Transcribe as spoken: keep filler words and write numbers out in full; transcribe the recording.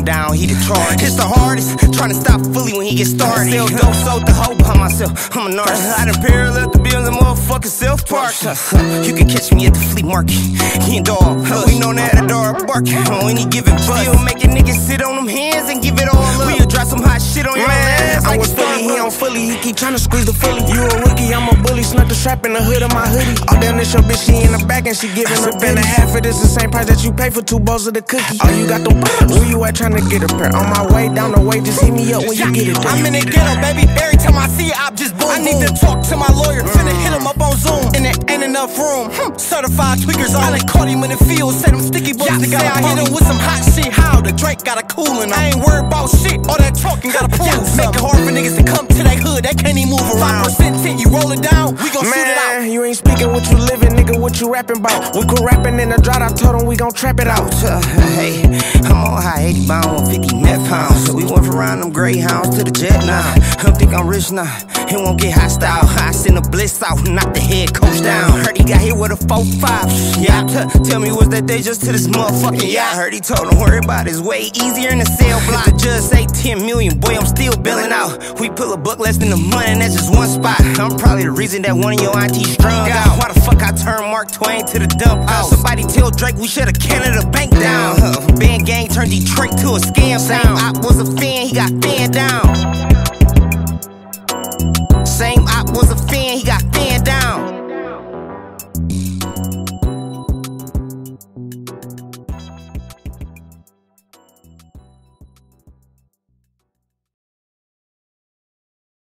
down, he the charge. It's the hardest, trying to stop fully when he get started. Still dope, sold the hoe by myself, I'm a narcissist. I done parallel the bills and motherfucking self-park. You can catch me at the flea market, he and dog. We know that a dog barking when he giving buzz. Still making niggas sit on them hands and give it all up. We'll drop some hot shit on your ass. I was fully, he on fully, he keep trying to squeeze the fully. You a rookie, I'm a bully, snuck the strap in the hood of my hoodie. Oh damn, this your bitch, she in the back and she giving a bit and a half of this, the same price that you pay for two bowls of the cookie. Oh, you got the where you at trying to get a pair? On my way down the way, just hit me up when you get it there. I'm in the ghetto, baby, every time I see it, I'm just boom. I need to talk to my lawyer, finna hit him up on Zoom. And there ain't enough room, certified tweakers on. I done caught him in the field, said them sticky bugs to say I hit him with some hot shit. How the Drake got a coolin', I ain't worried about shit. All that talking gotta prove something. Make it hard for niggas to come to that hood, they can't even move around. five percent tint, you roll it down, we gon' shoot it out. You ain't speaking what you living, nigga, what you rapping about. We quit rapping in the drought, I told him we gon' trap it out. Uh, hey, I'm on high eighty bound, one fifty meth pounds. So we went from around them greyhounds to the jet now. I think I'm rich now, it won't get hostile. I send a bliss out, knock the head coach down. Heard he got hit with a four five. Yeah, tell me what's that day just to this motherfucking yeah. I heard he told him worry about his way easier in the cell block. The judge say ten million, boy, I'm still bailing out. We pull a buck less than the money, and that's just one spot. I'm probably the reason that one of your aunties strung out. Why the fuck I turned Mark Twain to the dump house? Somebody tell Drake we should've counted the bank down. Uh, band gang turned Detroit to a scam sound. Op was a fan, he got fanned down. Same op was a fan, he got